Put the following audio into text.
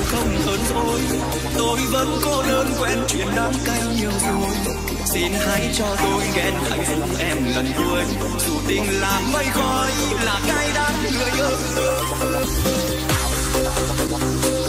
không hơn rồi. Tôi vẫn cô đơn quen chuyện đắng cay nhiều rồi. Xin hãy cho tôi ghen hạnh phúc em lần cuối. Dù tình là mây khói, là cay đắng người ơi.